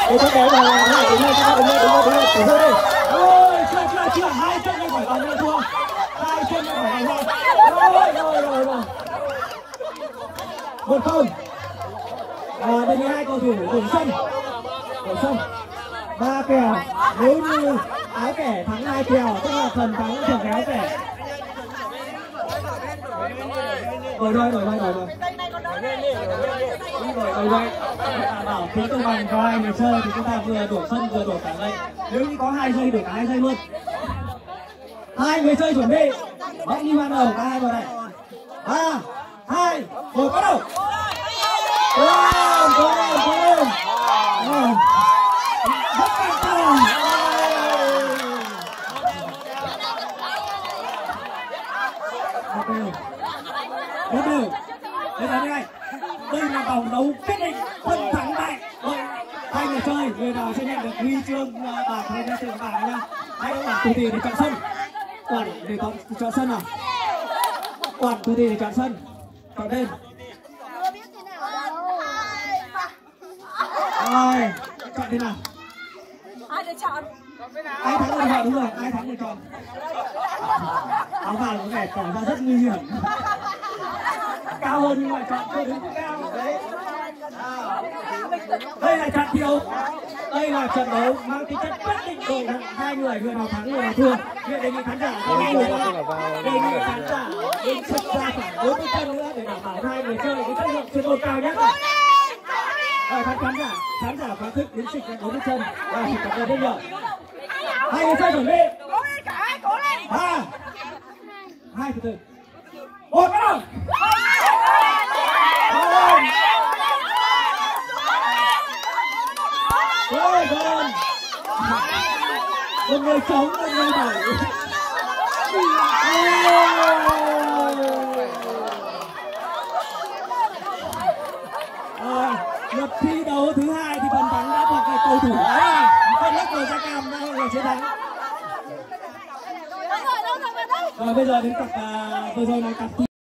Để cho bé vào này, đứng lên, đứng lên. Ôi, chưa, hai chân lên khỏi vòng nữa thua. Hai chân lên khỏi vòng rồi. 1-0. Đây là hai cầu thủ đổi sân. 3 kèo, nếu như áo kẻ thắng 2 kèo, tức là phần thắng của cái áo kẻ. Đổi rồi. Đảm bảo tính công bằng cho hai người chơi thì chúng ta vừa đổi sân vừa đổi cả dây. Nếu như có 2 giây đổi cả 2 giây luôn. 2 người chơi chuẩn bị. Hãy đi ban đầu cả hai vào này. 3, 2, 1 bắt đầu. Good. Rất căng thẳng. Bắt đầu. Đây là vòng đấu quyết định phân thắng bại. Hai người chơi, người nào sẽ nhận được huy chương bạc hay huy chương vàng nhá. Hãy quản tù tì để chọn sân. Quản để chọn sân nào. Quản tù tì để chọn sân. Chọn bên. Rồi, chọn thế nào? Ai để chọn? Ai thắng người chọn, đúng rồi, ai thắng người chọn. Áo vàng có vẻ tỏ ra rất nguy hiểm. Cao hơn nhưng mà chọn chưa đứng cao. Đấy. Đây là trận thi đấu. Đây là trận đấu mang tính chất quyết định đội hai người nào thắng người nào thua. Hiện đề nghị khán giả đề nghị khán giả đến sân ra khoảng 40 chân nữa để đảm bảo hai người chơi cái chất lượng chuyên môn cao nhất. Khán giả có thích đến xịt 40 chân và chỉ cần rất nhiều. Hai người chơi chuẩn bị. 3, 2 từ từ. 1 bắt đầu. Rồi. Một người chống, một người đẩy. Lượt thi đấu thứ 2 thì phần thắng đã thuộc về cầu thủ đấy. Con lắc người da cam đã là chiến thắng. Rồi bây giờ đến cặp vừa rồi là cặp